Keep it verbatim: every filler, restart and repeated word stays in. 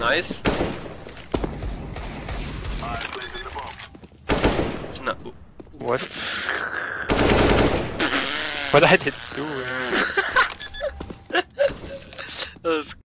Nice. No. What? What I did do? That was